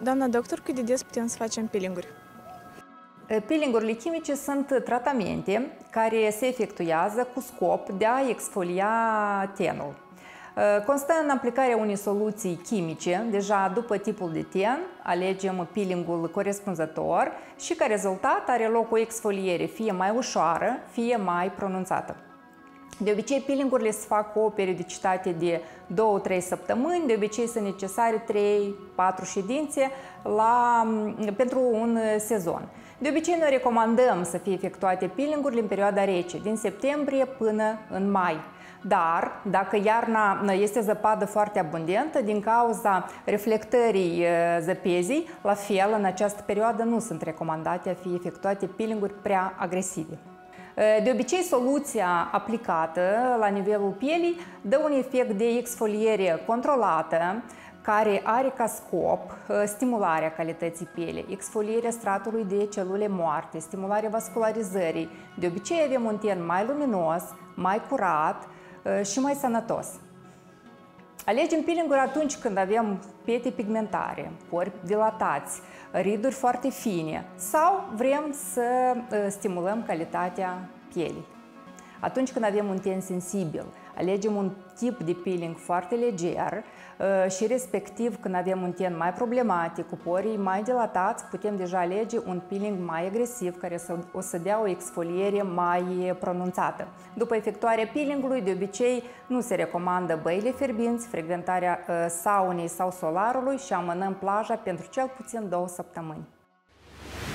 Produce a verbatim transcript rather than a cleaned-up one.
Doamna doctor, cât de des putem să facem peeling-uri? Peeling-urile chimice sunt tratamente care se efectuează cu scop de a exfolia tenul. Constă în aplicarea unei soluții chimice. Deja după tipul de ten alegem peeling-ul corespunzător și ca rezultat are loc o exfoliere fie mai ușoară, fie mai pronunțată. De obicei, peeling-urile se fac cu o periodicitate de două-trei săptămâni, de obicei sunt necesare trei-patru ședințe la, pentru un sezon. De obicei, noi recomandăm să fie efectuate peeling-urile în perioada rece, din septembrie până în mai. Dar, dacă iarna este zăpadă foarte abundentă, din cauza reflectării zăpezii, la fel, în această perioadă nu sunt recomandate a fi efectuate peeling-uri prea agresive. De obicei, soluția aplicată la nivelul pielii dă un efect de exfoliere controlată, care are ca scop stimularea calității pielii, exfolierea stratului de celule moarte, stimularea vascularizării. De obicei avem un ten mai luminos, mai curat și mai sănătos. Alegem peeling-uri atunci când avem pete pigmentare, pori dilatați, riduri foarte fine sau vrem să stimulăm calitatea pielii. Atunci când avem un ten sensibil, alegem un tip de peeling foarte leger și respectiv când avem un ten mai problematic, cu porii mai dilatați, putem deja alege un peeling mai agresiv care o să dea o exfoliere mai pronunțată. După efectuarea peeling-ului, de obicei nu se recomandă băile fierbinți, frecventarea saunei sau solarului și amânăm plaja pentru cel puțin două săptămâni.